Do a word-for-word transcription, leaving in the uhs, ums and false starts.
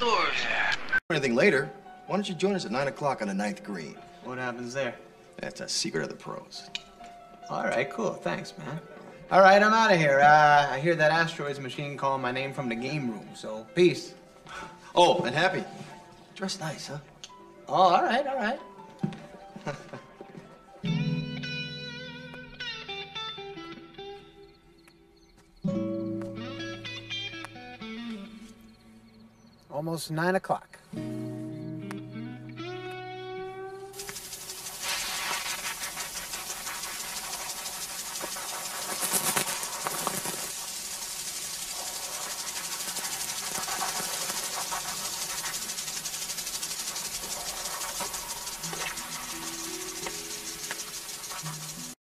outdoors. Anything later, why don't you join us at nine o'clock on the ninth green? What happens there? That's a secret of the pros. All right, cool. Thanks, man. All right, I'm out of here. Uh, I hear that asteroids machine calling my name from the game room, so peace. Oh, and Happy, dress nice, huh? Oh, all right, all right. Almost nine o'clock.